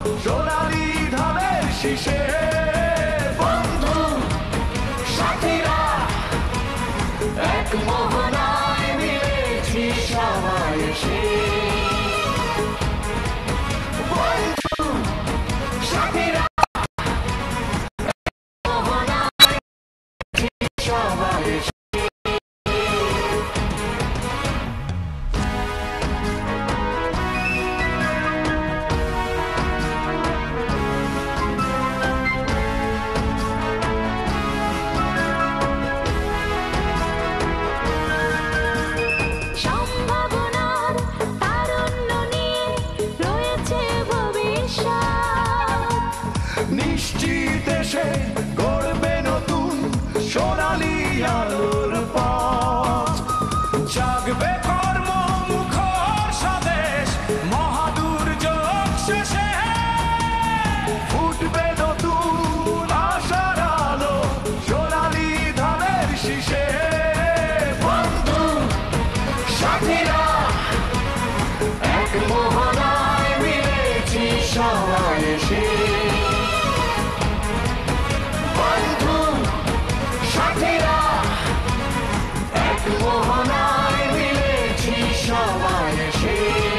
সোনালি ধানের শীষে বন্ধু সাথীরা এক মোহনায় মিলেছি সবাই এসে বন্ধু সাথীরা মোহনায় সবাই এসে নিশ্চিত এসে গড়বে নতুন সোনালি আলোর পথ জাগবে কর্মমুখর স্বদেশ মহাদুর্যোগ শেষে ফুটবে নতুন আশার আলো সোনালি ধানের শীষে বন্ধু সাথীরা এক মোহনায় মিলেছি সবাই এসে মোহনায় মিলেছি সবাই এসে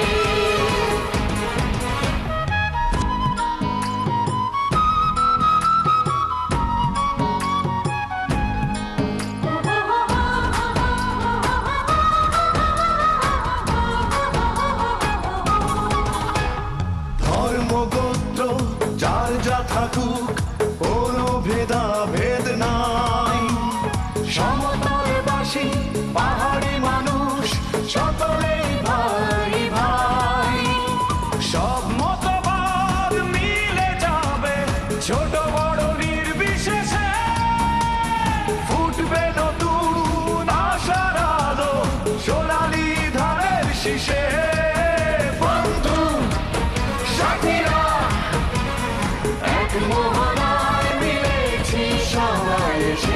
ধর্মগোত্র যার যা থাকুক কোনো ভেদাভেদ নাই সমতলবাসী পাহাড়ি মানুষ সকলেই ভাই ভাই সব মতবাদ মিলে যাবে ছোট বড় নির্বিশেষে ফুটবে নতুন আশার আলো সোনালি ধানের শীষে বন্ধু সাথীরা এক মোহনায় মিলেছি সবাই এসে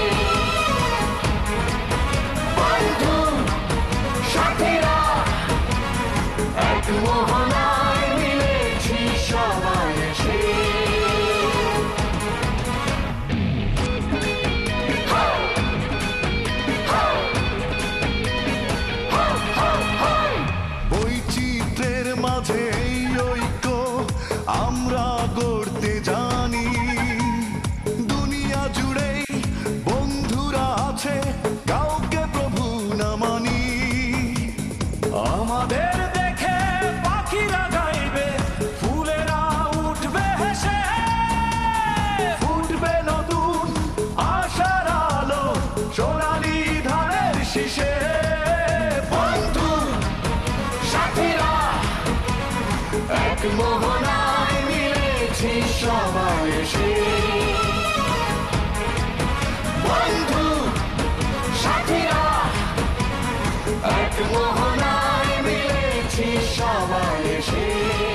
মোহনায় মিলেছি সবাই এসে বৈচিত্র্যের মাঝে এই ঐক্য আমরা গড়তে জানি দুনিয়া জুড়েই বন্ধুরা আছে কাউকে প্রভু না মানি আমাদের সোনালি ধানের শীষে বন্ধু সাথীরা এক মোহনায় মিলেছি সবাই এসে বন্ধু সাথীরা এক মোহনায় মিলেছি সবাই এসে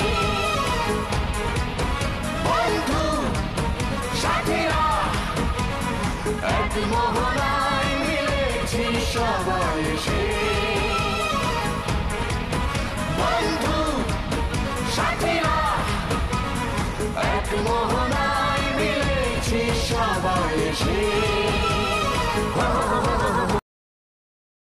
বন্ধু সাথীরা এক মোহনায় মিলেছি সবাই এসে বন্ধু সাথীরা এক মোহনায় মিলেছি সবাই এসে